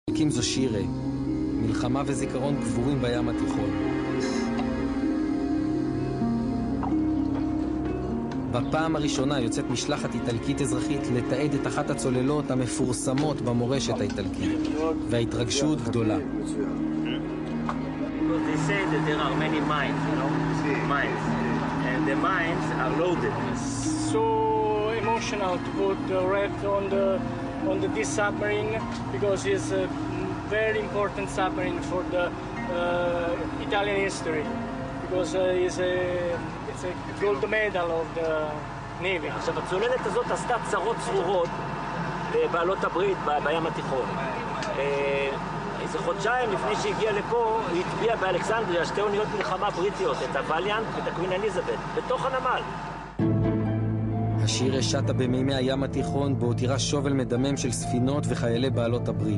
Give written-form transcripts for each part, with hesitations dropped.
קים זו שירה, מלחמה וזיכרון גבורים בים התיכון. בפעם הראשונה יוצאת משלחת איטלקית אזרחית לתעד את אחת הצוללות המפורסמות במורשת האיטלקית, וההתרגשות גדולה. They say that there are many mines, you know, mines, and the mines are loaded. So emotional to put Red on this submarine because it's a very important submarine for the Italian history because it's a gold medal of the Navy. עכשיו, הצוללת הזאת עשתה צרות צרורות בבעלות הברית בים התיכון. איזה חודשיים לפני שהגיעה לפה, היא הטביעה באלכסנדריה שתי אוניות מלחמה בריטיות, את הווליאנט ואת הקווין אליזבת, בתוך הנמל. השיר שטה במימי הים התיכון בו תירה שובל מדמם של ספינות וחיילי בעלות הברית.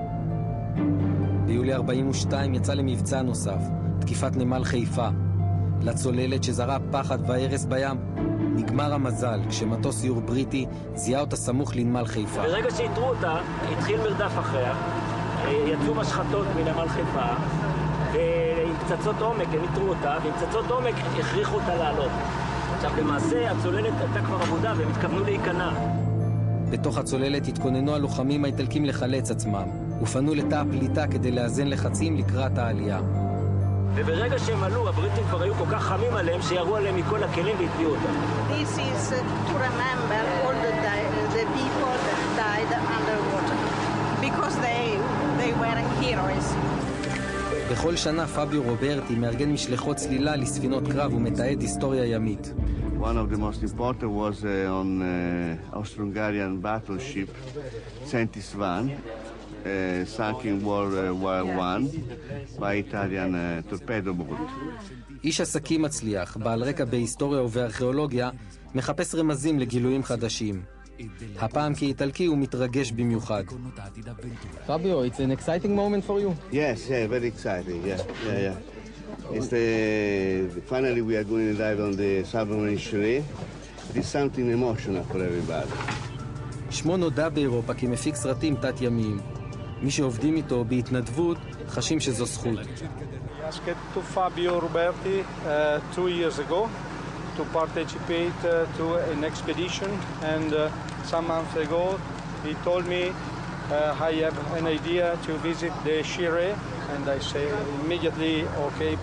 ביולי 42 יצא למבצע נוסף, תקיפת נמל חיפה. לצוללת שזרה פחד והרס בים נגמר המזל כשמטוס סיור בריטי זיהה אותה סמוך לנמל חיפה. ברגע שהתרו אותה, התחיל מרדף אחריה, יצאו משחטות מנמל חיפה, ועם פצצות עומק הם התרו אותה, ועם פצצות עומק הכריחו אותה לעלות. עכשיו למעשה הצוללת הייתה כבר עבודה והם התכוונו להיכנע. בתוך הצוללת התכוננו הלוחמים האיטלקים לחלץ עצמם, ופנו לתא הפליטה כדי לאזן לחצים לקראת העלייה. וברגע שהם עלו, הבריטים כבר היו כל כך חמים עליהם שירו עליהם מכל הכלים והטביעו אותם. This is to remember all the people that died underwater because they were heroes. בכל שנה פביו רוברטי מארגן משלחות צלילה לספינות קרב ומתעד היסטוריה ימית. One of the most important was on Austro-Hungarian battleship Sentis Van, sunk in World War I by Italian torpedo boat. איש עסקים מצליח, בעל רקע בהיסטוריה ובארכיאולוגיה, מחפש רמזים לגילויים חדשים. הפעם כאיטלקי הוא מתרגש במיוחד. Fabio, it's an exciting moment for you. Yes, very exciting. Yeah. It's finally we are going to dive on the submarine Shire. It's something emotional for everybody. שמו נודע באירופה כמפיק סרטים תת-ימיים. מי שעובדים איתו בהתנדבות חשים שזו זכות. I asked to Fabio Roberti 2 years ago to participate to an expedition and some months ago he told me I have an idea to visit the Shire and I say immediately okay.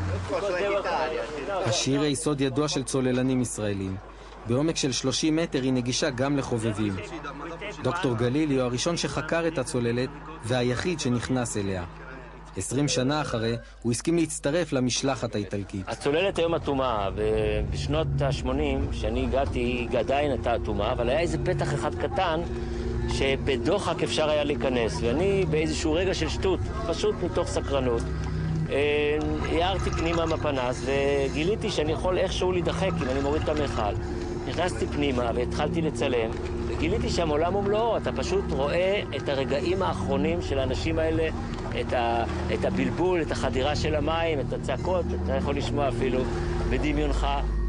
השיר היא סוד ידוע של צוללנים ישראלים. בעומק של 30 מטר היא נגישה גם לחובבים. דוקטור גלילי הוא הראשון שחקר את הצוללת והיחיד שנכנס אליה. 20 שנה אחרי הוא הסכים להצטרף למשלחת האיטלקית. הצוללת היום אטומה, ובשנות ה-80 שאני הגעתי היא עדיין הייתה אטומה, אבל היה איזה פתח אחד קטן שבדוחק אפשר היה להיכנס, ואני באיזשהו רגע של שטות, פשוט מתוך סקרנות, הערתי פנימה מפנס וגיליתי שאני יכול איכשהו להידחק אם אני מוריד את המכל. נכנסתי פנימה והתחלתי לצלם וגיליתי שהעולם ומלואו, אתה פשוט רואה את הרגעים האחרונים של האנשים האלה, את הבלבול, את החדירה של המים, את הצעקות, אתה יכול לשמוע אפילו בדמיונך.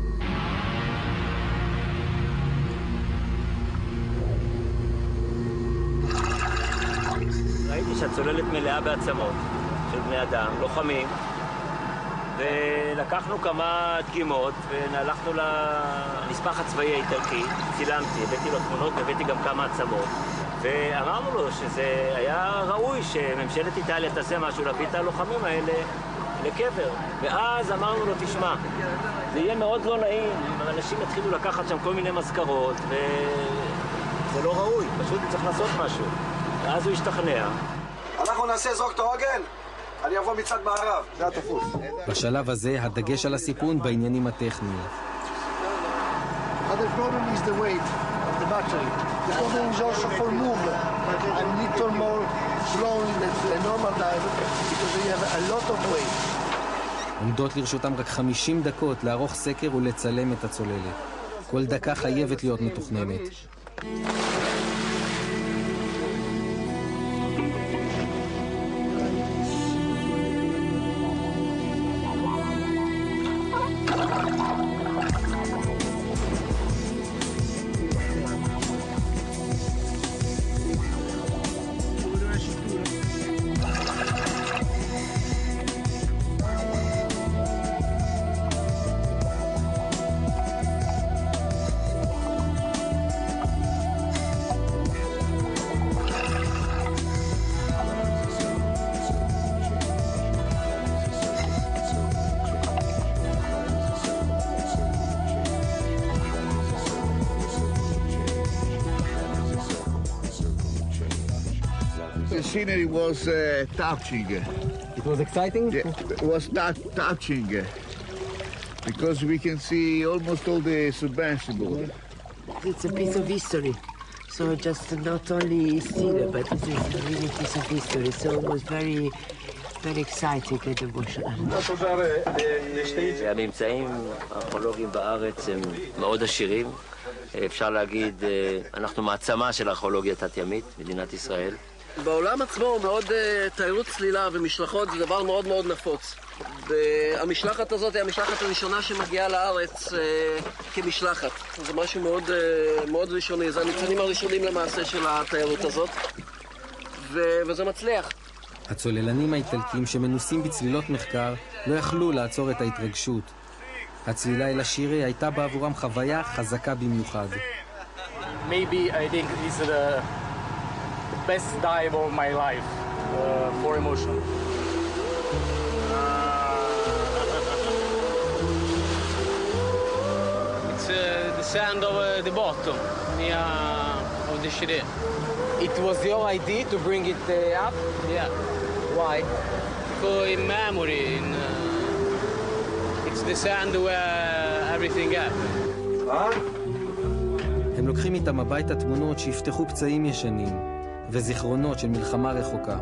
ראיתי שהצוללת מלאה בעצמות של בני אדם, לוחמים, ולקחנו כמה דגימות והלכנו לנספח הצבאי האיטלקי, צילמתי, הבאתי לו תמונות והבאתי גם כמה עצמות, ואמרנו לו שזה היה ראוי שממשלת איטליה תעשה משהו להביא את הלוחמים האלה לקבר. ואז אמרנו לו, תשמע, זה יהיה מאוד לא נעים אם אנשים יתחילו לקחת שם כל מיני מזכרות, וזה לא ראוי, פשוט צריך לעשות משהו. ואז הוא השתכנע. אנחנו נעשה זרוק את העוגן, אני אבוא מצד מערב, זה התפוס. בשלב הזה הדגש על הסיפון בעניינים הטכניים. The problem is the weight of the battery. The problem is also for movement. I'm little more slowly than a normal diver because they have a lot of weight. עומדות לרשותם רק 50 דקות לערוך סקר ולצלם את הצוללת. כל דקה חייבת להיות מתוכננת. scenery was touching. It was exciting? Yeah, it was touching. Because we can see almost all the submersible. It's a piece of history. So just not only scene, but it is really a piece of history. So it was very exciting and emotional. הממצאים הארכיאולוגיים בארץ הם מאוד עשירים. אפשר להגיד, אנחנו מעצמה של הארכיאולוגיה התת-ימית, מדינת ישראל. בעולם עצמו מאוד תיירות צלילה ומשלחות זה דבר מאוד מאוד נפוץ. והמשלחת הזאת היא המשלחת הראשונה שמגיעה לארץ כמשלחת. זה משהו מאוד, מאוד ראשוני, זה הניצנים הראשונים למעשה של התיירות הזאת. וזה מצליח. הצוללנים האיטלקים שמנוסים בצלילות מחקר לא יכלו לעצור את ההתרגשות. הצלילה אל השירי הייתה בעבורם חוויה חזקה במיוחד. Maybe I think it's the best dive of my life for emotion. It's the sound of the bottom of the Shire. It was your idea to bring it up? Yeah. Why? For in memory, it's the sound where everything happened. הם לוקחים איתם הביתה תמונות שיפתחו פצעים ישנים וזיכרונות של מלחמה רחוקה.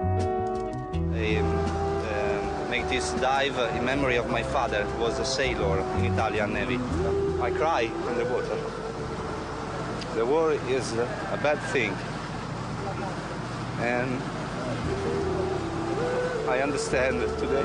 I make this dive in memory of my father, who was a sailor in Italian Navy. I cry in the water. The war is a bad thing. And I understand today.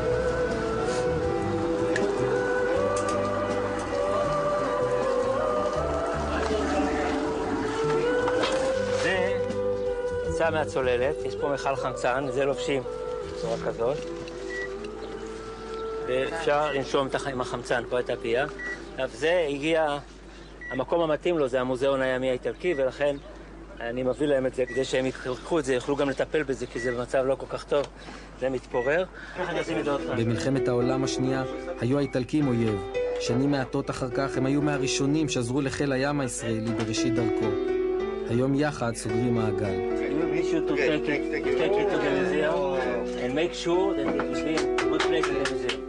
זה יצא מהצוללת, יש פה מכל חמצן, זה לובשים בצורה כזאת. ואפשר לנשום עם החמצן, פה הייתה פייה. זה הגיע, המקום המתאים לו זה המוזיאון הימי האיטלקי, ולכן אני מביא להם את זה כדי שהם ייקחו את זה, יוכלו גם לטפל בזה, כי זה במצב לא כל כך טוב, זה מתפורר. במלחמת העולם השנייה היו האיטלקים אויב. שנים מעטות אחר כך הם היו מהראשונים שעזרו לחיל הים הישראלי בראשית דרכו. היום יחד סוגרים מעגל. Take it to the museum and make sure that it will be a good place in the museum.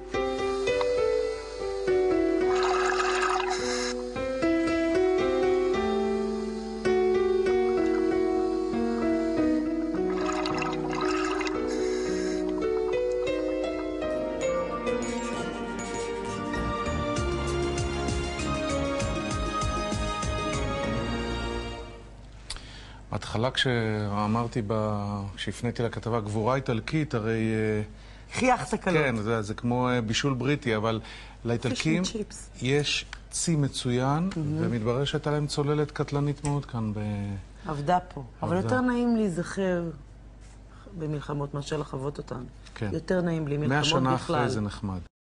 בהתחלה כשאמרתי, כשהפניתי לכתבה גבורה איטלקית, הרי... חייכת קלות. כן, זה כמו בישול בריטי, אבל לאיטלקים יש צי מצוין, ומתברר שהייתה להם צוללת קטלנית מאוד כאן עבדה פה. אבל יותר נעים להיזכר במלחמות מאשר לחוות אותן. יותר נעים בלי מלחמות בכלל. 100 שנה אחרי זה נחמד.